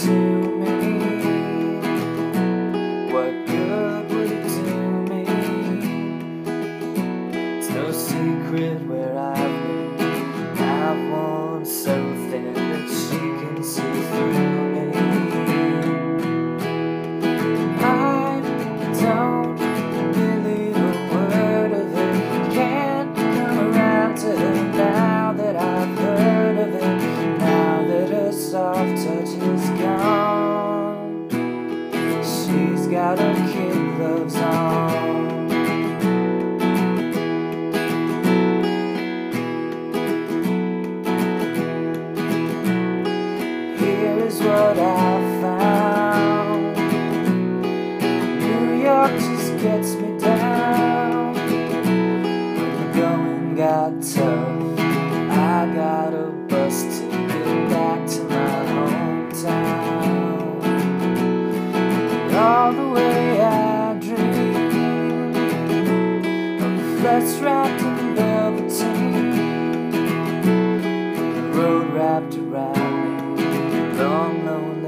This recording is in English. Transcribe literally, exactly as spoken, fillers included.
to me? What good would it do me? It's no secret where I've been. I've worn so thin that she can see through me. I don't believe a word of it. Can't come around to her now that I've heard of it. Now that her soft touch is gone, she's got her kid gloves on. Here's what I found: New York just gets me down. When the going got tough, I got a bus ticket back to my hometown. And all the way I dreamed of a flesh wrapped in velveteen, the road wrapped around me, long, lonely